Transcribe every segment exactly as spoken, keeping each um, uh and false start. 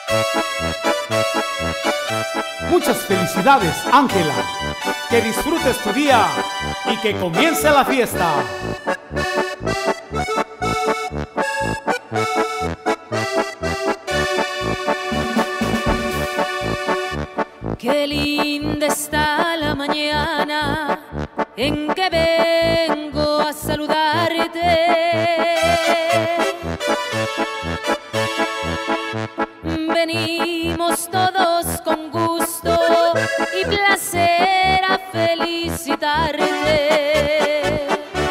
Muchas felicidades, Ángela. Que disfrutes tu día y que comience la fiesta. Qué linda está la mañana en que vengo a saludarte. Venimos todos con gusto y placer a felicitarte.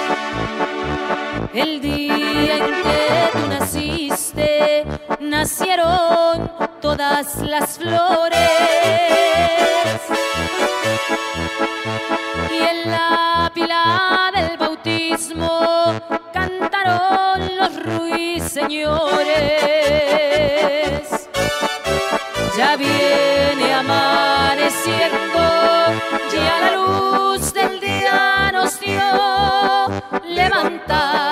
El día en que tú naciste, nacieron todas las flores. Y en la pila del bautismo cantaron los ruiseñores. Ya viene amaneciendo, ya la luz del día nos dio levantar.